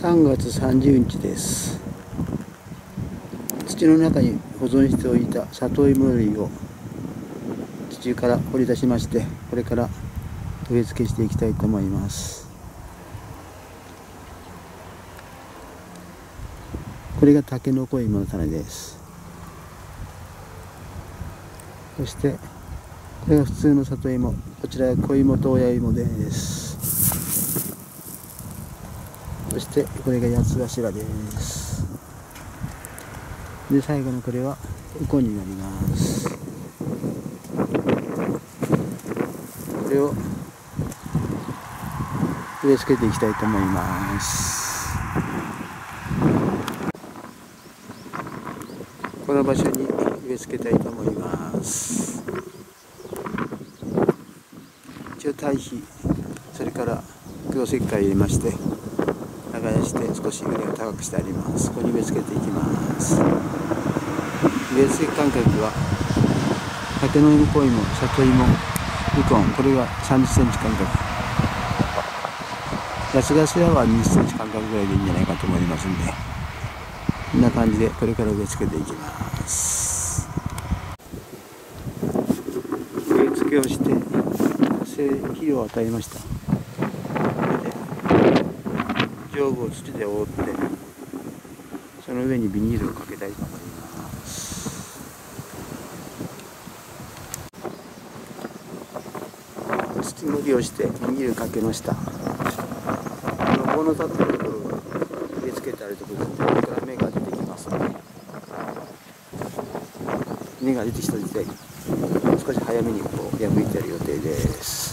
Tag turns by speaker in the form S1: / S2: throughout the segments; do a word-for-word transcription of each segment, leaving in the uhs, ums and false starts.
S1: さんがつさんじゅうにちです。土の中に保存しておいた里芋類を地中から掘り出しまして、これから植え付けしていきたいと思います。これがタケノコ芋の種です。そしてこれが普通の里芋、こちらが小芋と親芋です。そしてこれが八つ頭です。で、最後のこれはウコンになります。これを植え付けていきたいと思います。この場所に植え付けたいと思います。一応堆肥、それから黒石灰入れまして、耕して少し畝を高くしてあります。ここに植え付けていきます。植え付け間隔はタケノコ芋、里芋、ウコン、これがさんじゅっセンチ間隔、八つ頭はにじゅっセンチ間隔ぐらいでいいんじゃないかと思いますんで、こんな感じでこれから植え付けていきます。植え付けをして肥料を与えました。上部を土で覆って、その上にビニールをかけたいと思います。土盛りをしてビニールかけました。この棒の立っているところが植え付けてあるところで、これから芽が出てきますので、芽が出てきた時点、少し早めにこう破いてやる予定です。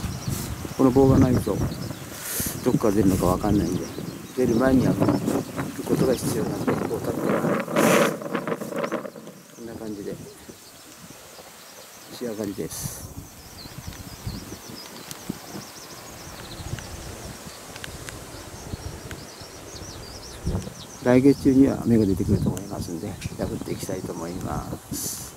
S1: この棒がないとどこから出るのかわかんないんで、出る前には行くことが必要なので、こう立ってもらいます。こんな感じで仕上がりです。来月中には芽が出てくると思いますので、破っていきたいと思います。